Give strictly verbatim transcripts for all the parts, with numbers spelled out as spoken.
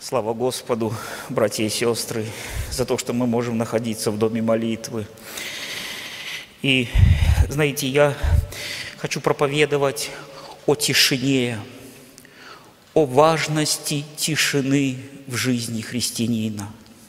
Слава Господу, братья и сестры, за то, что мы можем находиться в доме молитвы. И, знаете, я хочу проповедовать о тишине, о важности тишины в жизни христианина.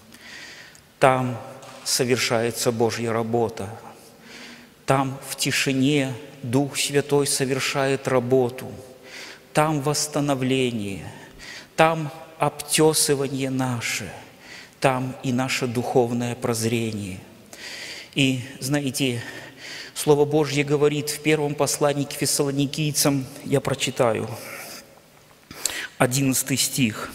Там совершается Божья работа. Там в тишине Дух Святой совершает работу. Там восстановление, там обтесывание наше, там и наше духовное прозрение. И, знаете, Слово Божье говорит в первом послании к фессалоникийцам, я прочитаю, одиннадцатый стих.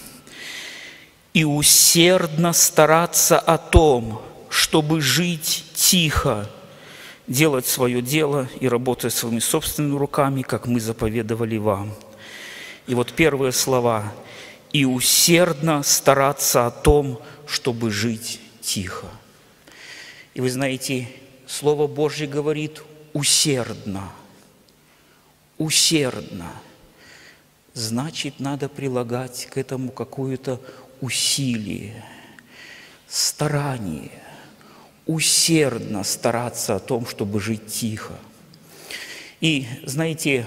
«И усердно стараться о том, чтобы жить тихо, делать свое дело и работать своими собственными руками, как мы заповедовали вам». И вот первые слова – «и усердно стараться о том, чтобы жить тихо». И вы знаете, Слово Божье говорит «усердно». Усердно. Значит, надо прилагать к этому какое-то усилие, старание, усердно стараться о том, чтобы жить тихо. И, знаете,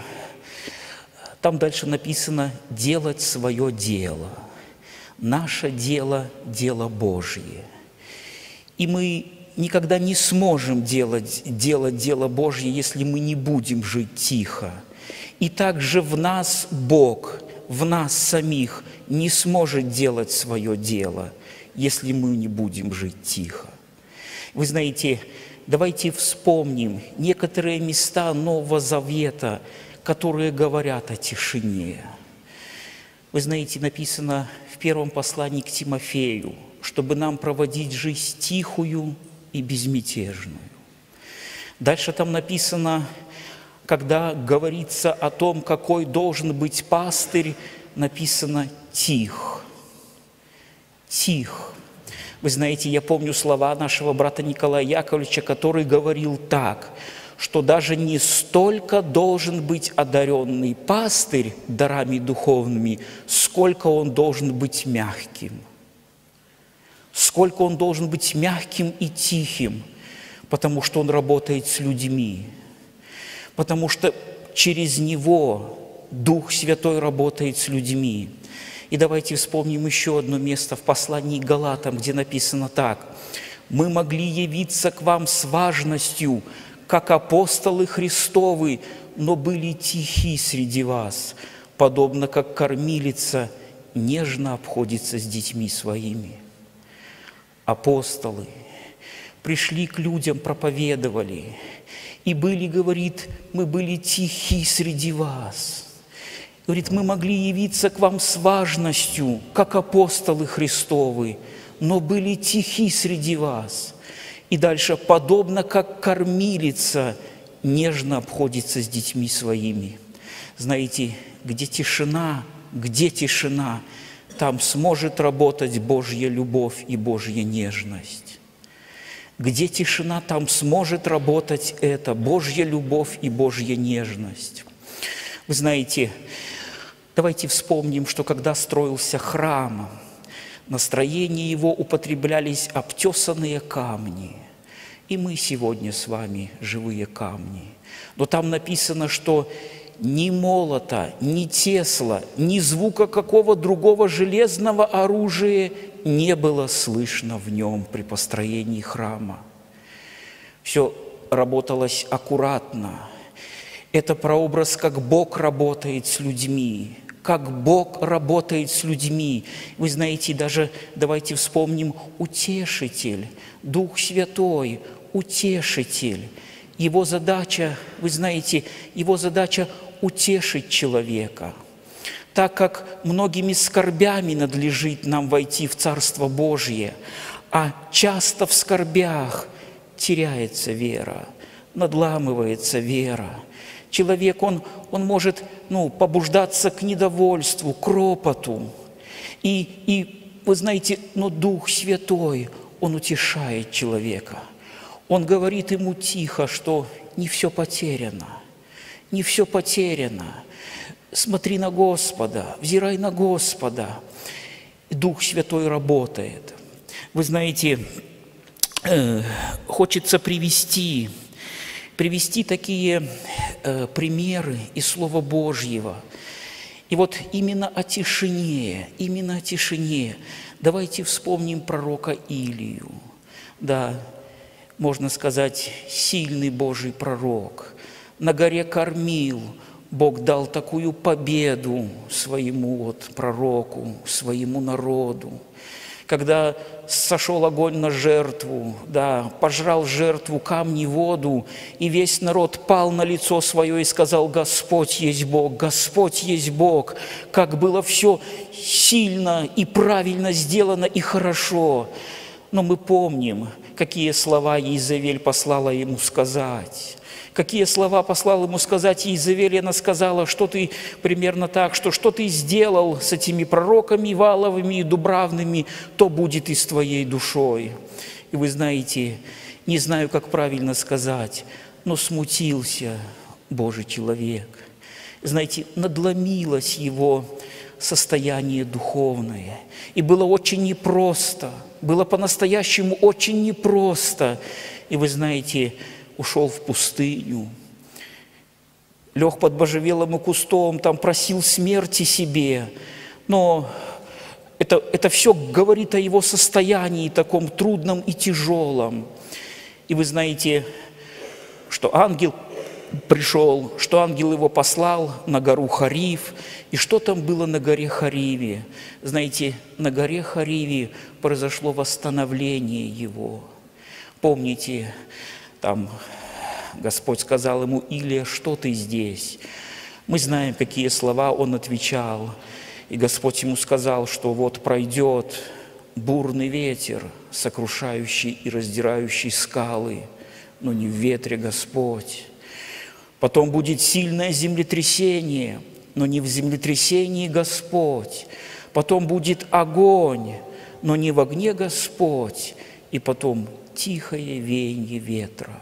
там дальше написано «делать свое дело». Наше дело – дело Божье. И мы никогда не сможем делать, делать дело Божье, если мы не будем жить тихо. И также в нас Бог, в нас самих не сможет делать свое дело, если мы не будем жить тихо. Вы знаете, давайте вспомним некоторые места Нового Завета, которые говорят о тишине. Вы знаете, написано в первом послании к Тимофею, чтобы нам проводить жизнь тихую и безмятежную. Дальше там написано, когда говорится о том, какой должен быть пастырь, написано «тих». Тих. Вы знаете, я помню слова нашего брата Николая Яковлевича, который говорил так, что даже не столько должен быть одаренный пастырь дарами духовными, сколько он должен быть мягким. Сколько он должен быть мягким и тихим, потому что он работает с людьми, потому что через него Дух Святой работает с людьми. И давайте вспомним еще одно место в послании к Галатам, где написано так: «Мы могли явиться к вам с важностью, как апостолы Христовы, но были тихи среди вас, подобно как кормилица нежно обходится с детьми своими». Апостолы пришли к людям, проповедовали, и были, говорит, мы были тихи среди вас. Говорит, мы могли явиться к вам с важностью, как апостолы Христовы, но были тихи среди вас. И дальше, подобно как кормилица нежно обходится с детьми своими. Знаете, где тишина, где тишина, там сможет работать Божья любовь и Божья нежность. Где тишина, там сможет работать это, Божья любовь и Божья нежность. Вы знаете, давайте вспомним, что когда строился храм, на строении его употреблялись обтесанные камни. И мы сегодня с вами живые камни. Но там написано, что ни молота, ни тесла, ни звука какого другого железного оружия не было слышно в нем при построении храма. Все работалось аккуратно. Это прообраз, как Бог работает с людьми, как Бог работает с людьми. Вы знаете, даже давайте вспомним Утешитель, Дух Святой, Утешитель. Его задача, вы знаете, его задача утешить человека. Так как многими скорбями надлежит нам войти в Царство Божье, а часто в скорбях теряется вера, надламывается вера. Человек, он, он может ну, побуждаться к недовольству, к ропоту. И, и, вы знаете, но Дух Святой, Он утешает человека. Он говорит ему тихо, что не все потеряно, не все потеряно. Смотри на Господа, взирай на Господа. Дух Святой работает. Вы знаете, э, хочется привести, привести такие э, примеры из Слова Божьего. И вот именно о тишине, именно о тишине. Давайте вспомним пророка Илию. Да, можно сказать, сильный Божий пророк. На горе Кормил Бог дал такую победу своему вот пророку, своему народу. Когда сошел огонь на жертву, да, пожрал жертву, камни, воду, и весь народ пал на лицо свое и сказал: Господь есть Бог, Господь есть Бог. Как было все сильно и правильно сделано и хорошо. Но мы помним, какие слова Иезавель послала ему сказать. Какие слова послал ему сказать Иезавель? Она сказала, что ты примерно так, что что ты сделал с этими пророками Вааловыми и Дубравными, то будет и с твоей душой. И вы знаете, не знаю, как правильно сказать, но смутился Божий человек. Знаете, надломилось его состояние духовное. И было очень непросто, было по-настоящему очень непросто. И вы знаете, ушел в пустыню, лег под можжевелым кустом, там просил смерти себе. Но это, это все говорит о его состоянии таком трудном и тяжелом. И вы знаете, что ангел пришел, что ангел его послал на гору Харив. И что там было на горе Хариве? Знаете, на горе Хариве произошло восстановление его. Помните, там Господь сказал ему: Илия, что ты здесь? Мы знаем, какие слова он отвечал. И Господь ему сказал, что вот пройдет бурный ветер, сокрушающий и раздирающий скалы, но не в ветре Господь. Потом будет сильное землетрясение, но не в землетрясении Господь. Потом будет огонь, но не в огне Господь. И потом тихое веяние ветра.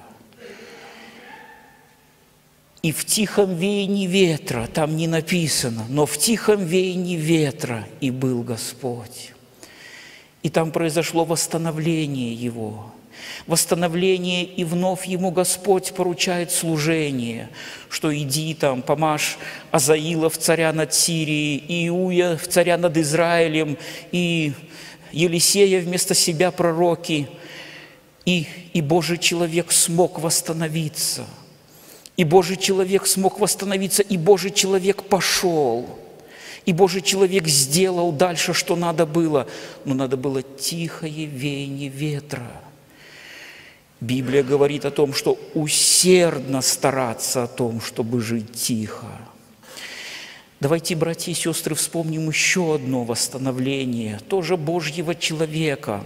И в тихом веянии ветра, там не написано, но в тихом веянии ветра и был Господь. И там произошло восстановление его. Восстановление, и вновь ему Господь поручает служение, что иди там, помажь Азаила в царя над Сирией, Иуя в царя над Израилем, и Елисея вместо себя пророки. И, и Божий человек смог восстановиться. И Божий человек смог восстановиться, и Божий человек пошел. И Божий человек сделал дальше, что надо было. Но надо было тихое веяние ветра. Библия говорит о том, что усердно стараться о том, чтобы жить тихо. Давайте, братья и сестры, вспомним еще одно восстановление, тоже Божьего человека.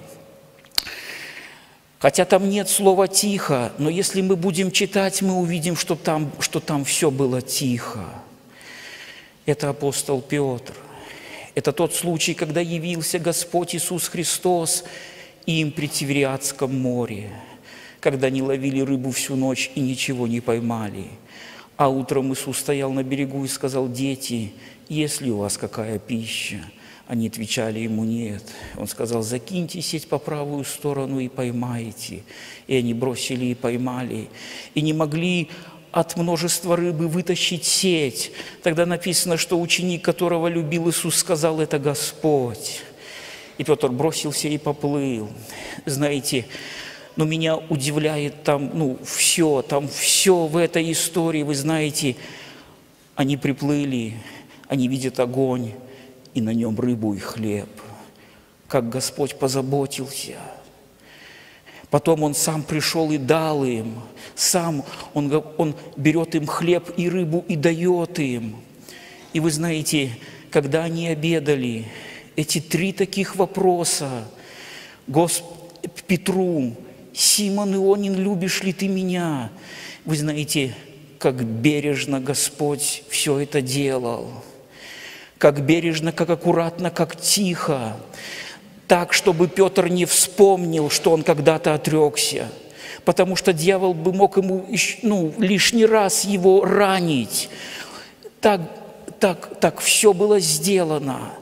Хотя там нет слова «тихо», но если мы будем читать, мы увидим, что там, что там все было тихо. Это апостол Петр. Это тот случай, когда явился Господь Иисус Христос им при Тивериадском море, когда они ловили рыбу всю ночь и ничего не поймали. А утром Иисус стоял на берегу и сказал: «Дети, есть ли у вас какая пища?» Они отвечали ему: «Нет». Он сказал: «Закиньте сеть по правую сторону и поймаете». И они бросили и поймали. И не могли от множества рыбы вытащить сеть. Тогда написано, что ученик, которого любил Иисус, сказал: «Это Господь». И Петр бросился и поплыл. Знаете, но меня удивляет там, ну, все, там все в этой истории, вы знаете, они приплыли, они видят огонь, и на нем рыбу и хлеб. Как Господь позаботился. Потом Он сам пришел и дал им. Сам Он, он берет им хлеб и рыбу и дает им. И вы знаете, когда они обедали, эти три таких вопроса Госп... Петру: «Симон Ионин, любишь ли ты меня?» Вы знаете, как бережно Господь все это делал. Как бережно, как аккуратно, как тихо. Так, чтобы Петр не вспомнил, что он когда-то отрекся. Потому что дьявол бы мог ему, ну, лишний раз его ранить. Так, так, так все было сделано.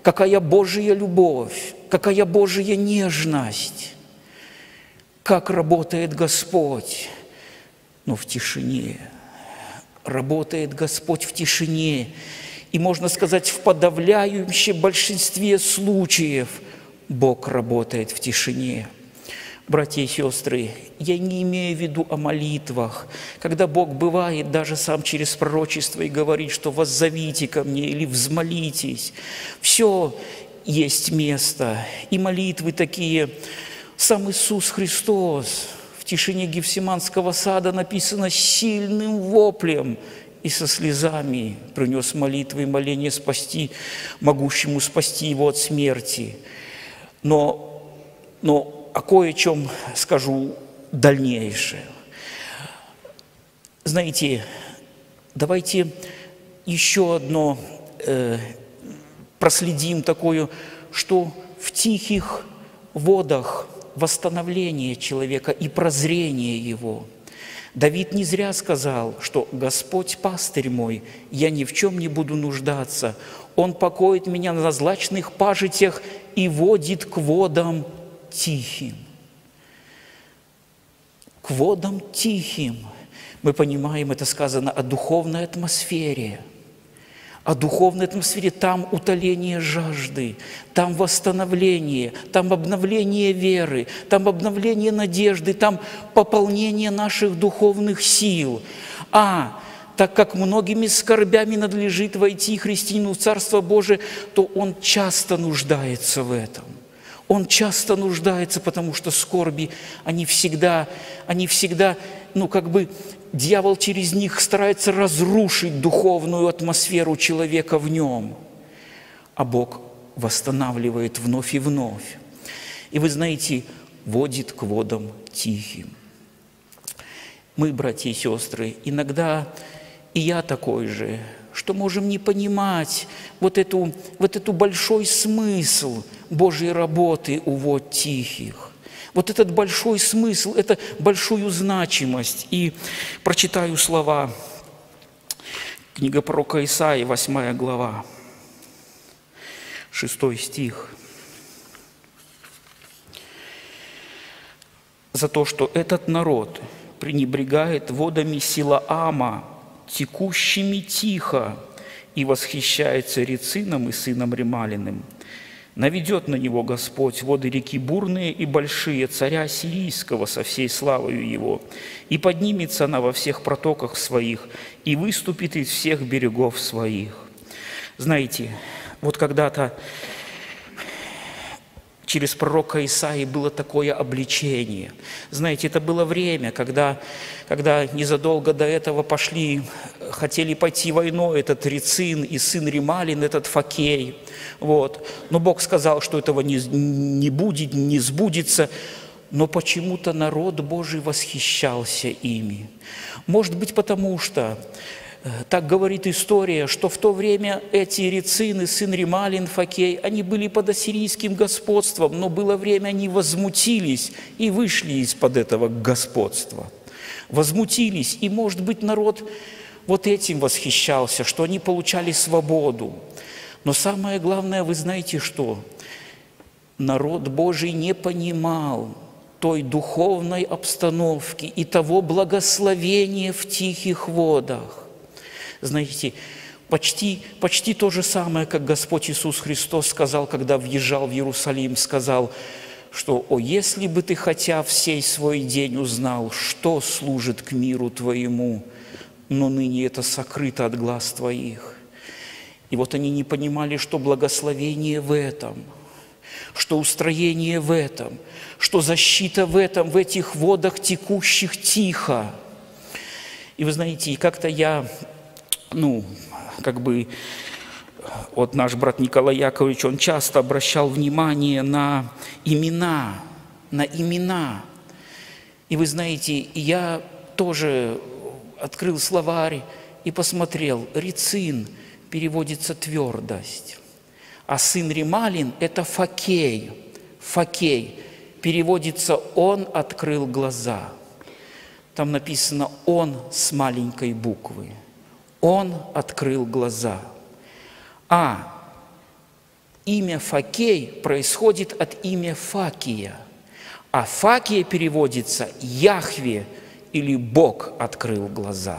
какая Божья любовь, какая Божья нежность, как работает Господь, но в тишине. Работает Господь в тишине. И, можно сказать, в подавляющем большинстве случаев Бог работает в тишине. Братья и сестры, я не имею в виду о молитвах, когда Бог бывает даже сам через пророчество и говорит, что «воззовите ко мне» или «взмолитесь». Все есть место, и молитвы такие. Сам Иисус Христос в тишине Гефсиманского сада написано сильным воплем и со слезами принес молитвы и моления спасти, могущему спасти его от смерти. Но, но о кое-чем скажу дальнейшее. Знаете, давайте еще одно э, проследим такое, что в тихих водах восстановление человека и прозрение его. Давид не зря сказал, что «Господь пастырь мой, я ни в чем не буду нуждаться. Он покоит меня на злачных пажитях и водит к водам тихим». К водам тихим. Мы понимаем, это сказано о духовной атмосфере. О духовной атмосфере. Там утоление жажды, там восстановление, там обновление веры, там обновление надежды, там пополнение наших духовных сил. А так как многими скорбями надлежит войти христианину в Царство Божие, то он часто нуждается в этом. Он часто нуждается, потому что скорби, они всегда, они всегда, ну как бы, дьявол через них старается разрушить духовную атмосферу человека в нем, а Бог восстанавливает вновь и вновь. И вы знаете, водит к водам тихим. Мы, братья и сестры, иногда, и я такой же, что можем не понимать вот эту, вот эту большой смысл Божьей работы у вод тихих. Вот этот большой смысл, это большую значимость. И прочитаю слова. Книга пророка Исаии, восьмая глава, шестой стих. «За то, что этот народ пренебрегает водами Силаама, текущими тихо, и восхищается Рецином и сыном Ремалиным. Наведет на него Господь воды реки бурные и большие, царя сирийского со всей славою его, и поднимется она во всех протоках своих, и выступит из всех берегов своих». Знаете, вот когда-то через пророка Исаии было такое обличение. Знаете, это было время, когда, когда незадолго до этого пошли, хотели пойти войной этот Рецин и сын Ремалин, этот Факей. Вот. Но Бог сказал, что этого не, не будет, не сбудется. Но почему-то народ Божий восхищался ими. Может быть, потому что так говорит история, что в то время эти Рецины, сын Ремалин, Факей, они были под ассирийским господством, но было время, они возмутились и вышли из-под этого господства. Возмутились, и, может быть, народ вот этим восхищался, что они получали свободу. Но самое главное, вы знаете что? Народ Божий не понимал той духовной обстановки и того благословения в тихих водах. Знаете, почти, почти то же самое, как Господь Иисус Христос сказал, когда въезжал в Иерусалим, сказал, что «О, если бы ты хотя в сей свой день узнал, что служит к миру твоему, но ныне это сокрыто от глаз твоих». И вот они не понимали, что благословение в этом, что устроение в этом, что защита в этом, в этих водах, текущих тихо. И вы знаете, и как-то я... Ну, как бы, вот наш брат Николай Яковлевич, он часто обращал внимание на имена, на имена. И вы знаете, я тоже открыл словарь и посмотрел, Рецин переводится «твердость», а сын Ремалин – это Факей. Факей переводится «он открыл глаза». Там написано «он» с маленькой буквы. Он открыл глаза. А Имя Факей происходит от имя Факия, а Факия переводится «Яхве» или «Бог открыл глаза».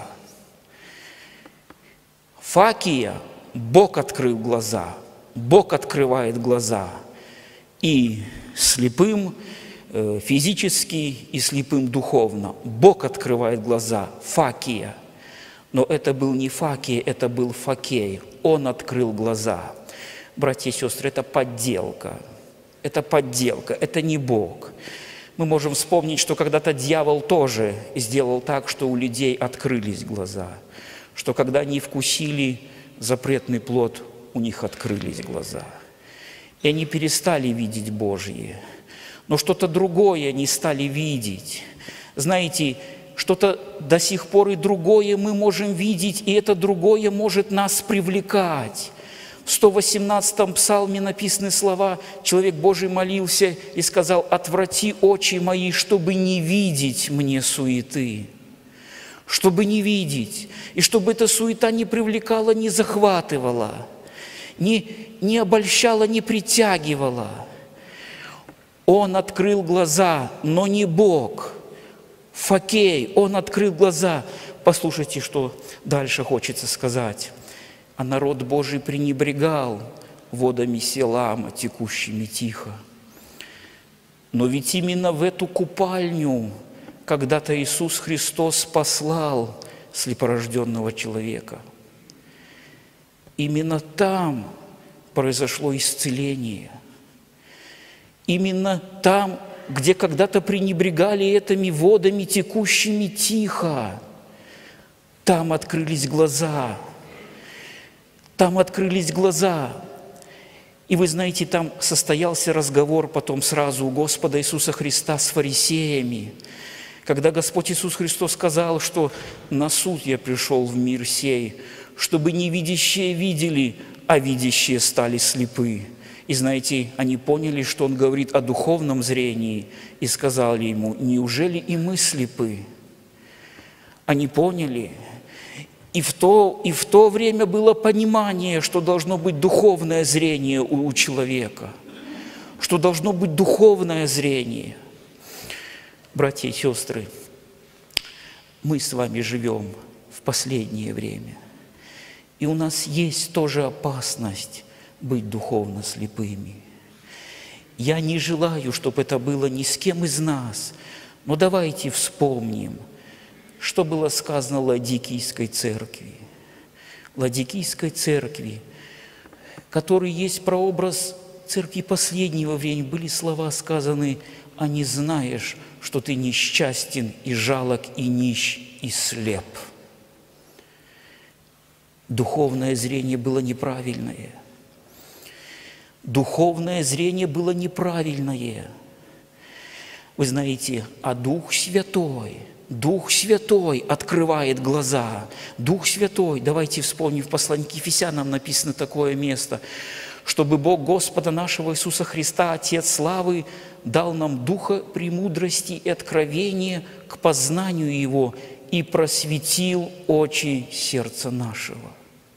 Факия – Бог открыл глаза, Бог открывает глаза и слепым физически, и слепым духовно. Бог открывает глаза, Факия. Но это был не Факия, это был Факей. Он открыл глаза. Братья и сестры, это подделка. Это подделка, это не Бог. Мы можем вспомнить, что когда-то дьявол тоже сделал так, что у людей открылись глаза. Что когда они вкусили запретный плод, у них открылись глаза. И они перестали видеть Божье. Но что-то другое они стали видеть. Знаете, что-то до сих пор и другое мы можем видеть, и это другое может нас привлекать. В сто восемнадцатом псалме написаны слова, человек Божий молился и сказал: «Отврати очи мои, чтобы не видеть мне суеты». Чтобы не видеть, и чтобы эта суета не привлекала, не захватывала, не, не обольщала, не притягивала. Он открыл глаза, но не Бог. Факей, он открыл глаза. Послушайте, что дальше хочется сказать. А народ Божий пренебрегал водами Силама, текущими тихо. Но ведь именно в эту купальню когда-то Иисус Христос послал слепорожденного человека. Именно там произошло исцеление. Именно там, где когда-то пренебрегали этими водами, текущими тихо, там открылись глаза. Там открылись глаза. И вы знаете, там состоялся разговор потом сразу у Господа Иисуса Христа с фарисеями, когда Господь Иисус Христос сказал, что на суд я пришел в мир сей, чтобы невидящие видели, а видящие стали слепы. И знаете, они поняли, что Он говорит о духовном зрении, и сказали Ему: неужели и мы слепы? Они поняли. И в то, и в то время было понимание, что должно быть духовное зрение у, у человека, что должно быть духовное зрение. Братья и сестры, мы с вами живем в последнее время, и у нас есть тоже опасность быть духовно слепыми. Я не желаю, чтобы это было ни с кем из нас, но давайте вспомним, что было сказано Ладикийской церкви. Ладикийской церкви, который есть прообраз церкви последнего времени, были слова сказаны: «А не знаешь, что ты несчастен и жалок, и нищ, и слеп». Духовное зрение было неправильное. Духовное зрение было неправильное. Вы знаете, а Дух Святой, Дух Святой открывает глаза. Дух Святой, давайте вспомним, в послании к Ефесянам написано такое место: чтобы Бог Господа нашего Иисуса Христа, Отец славы, дал нам духа премудрости и откровения к познанию Его и просветил очи сердца нашего.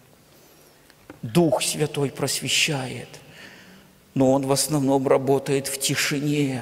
Дух Святой просвещает, но Он в основном работает в тишине.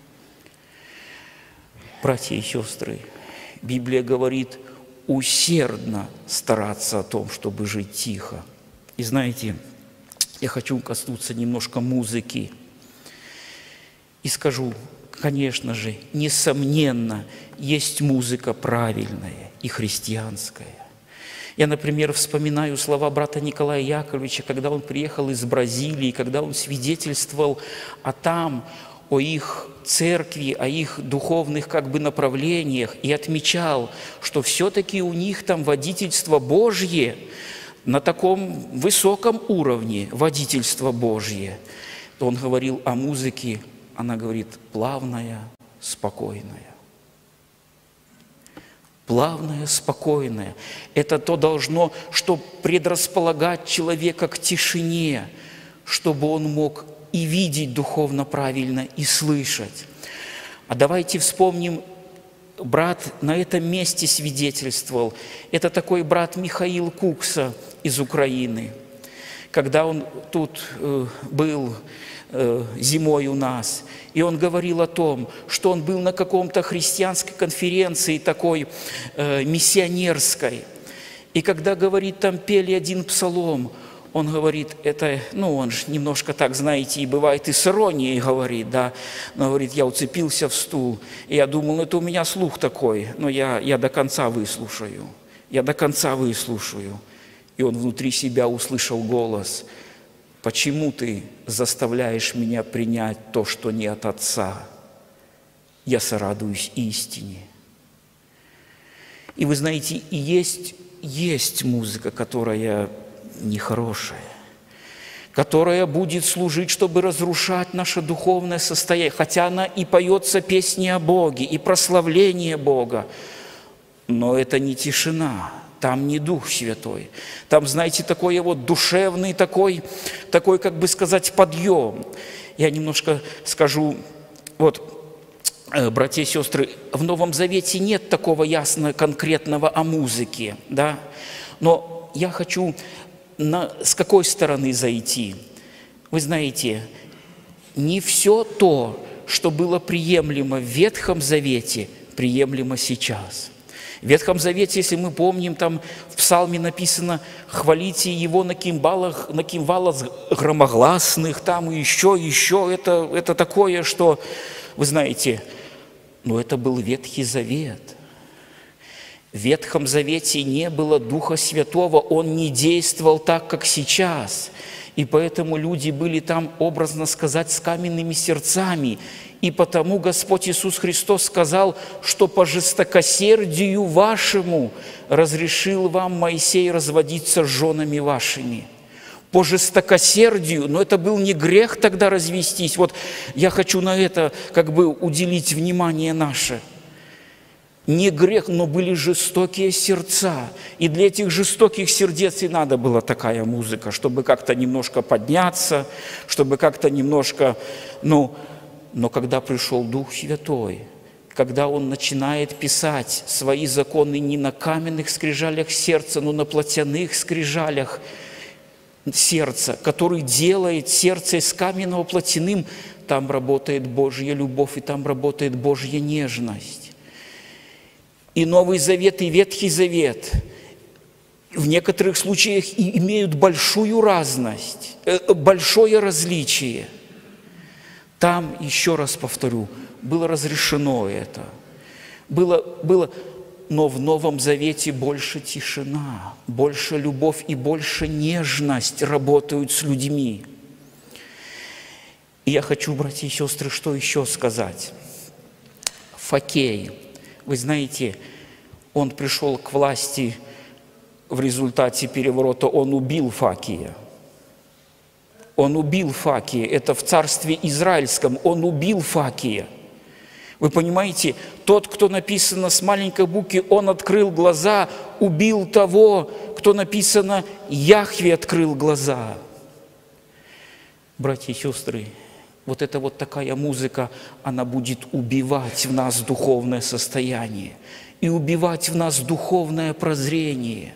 Братья и сестры, Библия говорит усердно стараться о том, чтобы жить тихо. И знаете, я хочу коснуться немножко музыки. И скажу, конечно же, несомненно, есть музыка правильная и христианская. Я, например, вспоминаю слова брата Николая Яковлевича, когда он приехал из Бразилии, когда он свидетельствовал о там, о их церкви, о их духовных как бы направлениях, и отмечал, что все-таки у них там водительство Божье на таком высоком уровне, водительство Божье. Он говорил о музыке, она говорит, плавная, спокойная. Плавная, спокойная. Это то должно, что предрасполагать человека к тишине, чтобы он мог и видеть духовно правильно, и слышать. А давайте вспомним, брат на этом месте свидетельствовал. Это такой брат Михаил Кукса из Украины, когда он тут э, был э, зимой у нас, и он говорил о том, что он был на каком-то христианской конференции такой э, миссионерской. И когда, говорит, там пели один псалом, он говорит, это, ну, он же немножко так, знаете, и бывает и с иронией говорит, да, но говорит, я уцепился в стул, и я думал, ну, это у меня слух такой, но я, я до конца выслушаю, я до конца выслушаю. И он внутри себя услышал голос, почему ты заставляешь меня принять то, что не от Отца? Я сорадуюсь истине. И вы знаете, и есть, есть музыка, которая нехорошая, которая будет служить, чтобы разрушать наше духовное состояние, хотя она и поется песни о Боге, и прославление Бога, но это не тишина, там не Дух Святой, там, знаете, такой вот душевный, такой, такой, как бы сказать, подъем. Я немножко скажу, вот, братья и сестры, в Новом Завете нет такого ясного, конкретного о музыке, да, но я хочу на, с какой стороны зайти. Вы знаете, не все то, что было приемлемо в Ветхом Завете, приемлемо сейчас. В Ветхом Завете, если мы помним, там в Псалме написано «хвалите Его на кимвалах, на кимвалах громогласных», там и еще, еще. Это, это такое, что, вы знаете, но это был Ветхий Завет. В Ветхом Завете не было Духа Святого, Он не действовал так, как сейчас. И поэтому люди были там, образно сказать, с каменными сердцами. И потому Господь Иисус Христос сказал, что по жестокосердию вашему разрешил вам Моисей разводиться с женами вашими. По жестокосердию, но это был не грех тогда развестись. Вот я хочу на это как бы уделить внимание наше. Не грех, но были жестокие сердца. И для этих жестоких сердец и надо была такая музыка, чтобы как-то немножко подняться, чтобы как-то немножко, ну, но когда пришел Дух Святой, когда Он начинает писать свои законы не на каменных скрижалях сердца, но на плотяных скрижалях сердца, который делает сердце из каменного плотяным, там работает Божья любовь, и там работает Божья нежность. И Новый Завет, и Ветхий Завет в некоторых случаях имеют большую разность, большое различие. Там, еще раз повторю, было разрешено это. Было, было, но в Новом Завете больше тишина, больше любовь и больше нежность работают с людьми. И я хочу, братья и сестры, что еще сказать. Фокей. Вы знаете, он пришел к власти в результате переворота, он убил Факия. Он убил Факия, это в царстве Израильском, он убил Факия. Вы понимаете, тот, кто написано с маленькой буквы, он открыл глаза, убил того, кто написано, Яхве открыл глаза. Братья и сестры, вот эта вот такая музыка, она будет убивать в нас духовное состояние и убивать в нас духовное прозрение.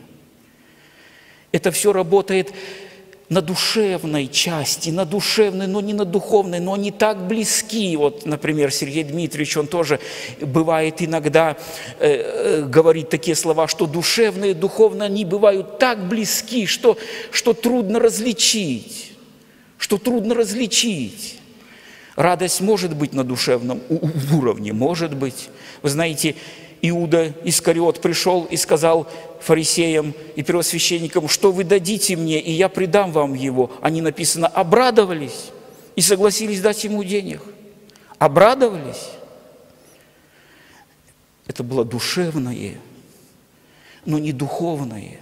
Это все работает на душевной части, на душевной, но не на духовной, но они так близки. Вот, например, Сергей Дмитриевич, он тоже бывает иногда э, э, говорит такие слова, что душевные и духовные, они бывают так близки, что, что трудно различить, что трудно различить. Радость может быть на душевном уровне, может быть. Вы знаете, Иуда Искариот пришел и сказал фарисеям и первосвященникам, что вы дадите мне, и я предам вам его. Они, написано, обрадовались и согласились дать ему денег. Обрадовались. Это было душевное, но не духовное.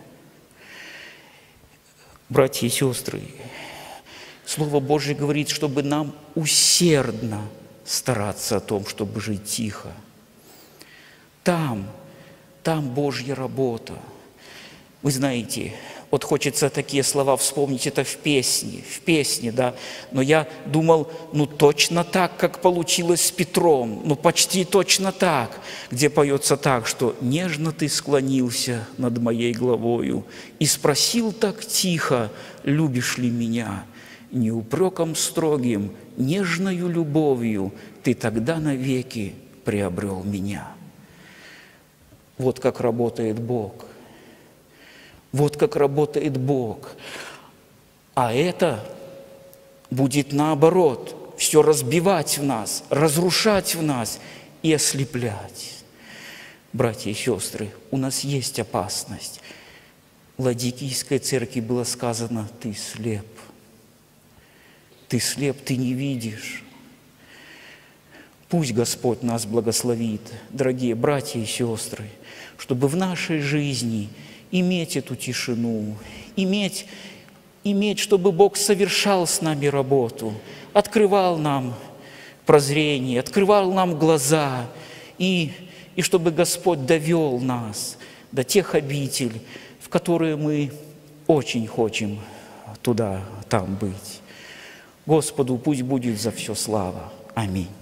Братья и сестры, Слово Божье говорит, чтобы нам усердно стараться о том, чтобы жить тихо. Там, там Божья работа. Вы знаете, Вот хочется такие слова вспомнить, это в песне, в песне, да. Но я думал, ну точно так, как получилось с Петром, ну почти точно так, где поется так, что «Нежно ты склонился над моей главою и спросил так тихо, любишь ли меня? Не упреком строгим, нежною любовью ты тогда навеки приобрел меня». Вот как работает Бог. Вот как работает Бог. А это будет наоборот, все разбивать в нас, разрушать в нас и ослеплять. Братья и сестры, у нас есть опасность. В Ладикийской церкви было сказано: ты слеп. Ты слеп, ты не видишь. Пусть Господь нас благословит, дорогие братья и сестры, чтобы в нашей жизни иметь эту тишину, иметь, иметь, чтобы Бог совершал с нами работу, открывал нам прозрение, открывал нам глаза, и, и чтобы Господь довел нас до тех обитель, в которые мы очень хотим туда, там быть. Господу пусть будет за все слава. Аминь.